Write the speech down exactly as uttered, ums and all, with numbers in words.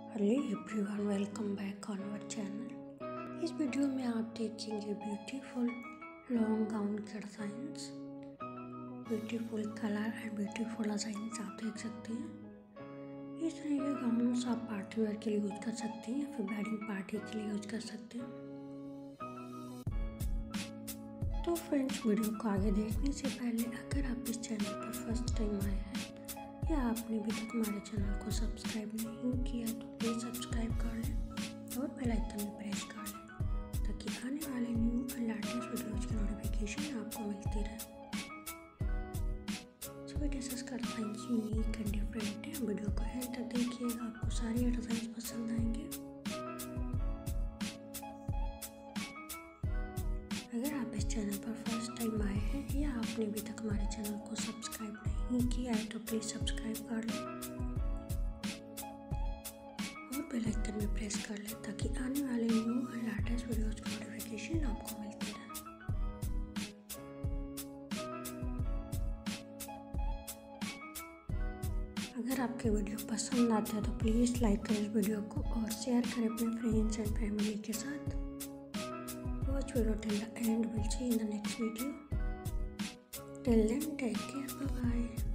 Hello everyone, welcome back on our channel. इस video में आप देखेंगे ब्यूटीफुल लॉन्ग गाउन के designs, beautiful colour and beautiful designs आप देख सकते हैं। इस तरह के गाउन्स आप पार्टी वेयर के लिए यूज कर सकते हैं या फिर वेडिंग पार्टी के लिए यूज कर सकते हैं। तो फ्रेंड्स, वीडियो को आगे देखने से पहले अगर आप इस चैनल पर फर्स्ट टाइम आए हैं या आपने अभी तक हमारे चैनल को सब्सक्राइब नहीं किया तो प्लीज़ सब्सक्राइब कर लें और बेल आइकन में प्रेस कर लें ताकि आने वाले न्यू एंड लेटेस्ट वीडियोज़ की नोटिफिकेशन आपको मिलती रहे। सो वी डिस्कस करते हैं यूनिक एंड डिफरेंट है। वीडियो को एंड तक देखिएगा, आपको सारे डिज़ाइन पसंद आएंगे। अगर आप इस चैनल पर फर्स्ट टाइम आए हैं या आपने अभी तक हमारे चैनल को सब्सक्राइब नहीं किया है तो प्लीज़ सब्सक्राइब कर लें और बेल आइकन में प्रेस कर लें ताकि आने वाले न्यू एंड लेटेस्ट वीडियोज़ की नोटिफिकेशन आपको मिलती रहे। अगर आपके वीडियो पसंद आते हैं तो प्लीज़ लाइक करें इस वीडियो को और शेयर करें अपने फ्रेंड्स एंड फैमिली के साथ। Watch video till the end. We'll see you in the next video. Till then, take care. Bye bye.